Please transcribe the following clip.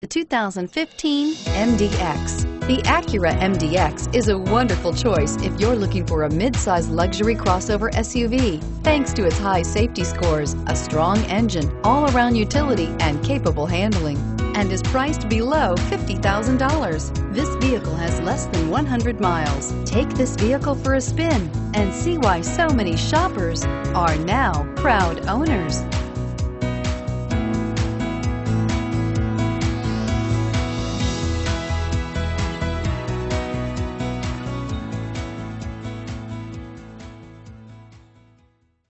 The 2015 MDX. The Acura MDX is a wonderful choice if you're looking for a mid-size luxury crossover SUV. Thanks to its high safety scores, a strong engine, all-around utility, and capable handling, and is priced below $50,000. This vehicle has less than 100 miles. Take this vehicle for a spin and see why so many shoppers are now proud owners.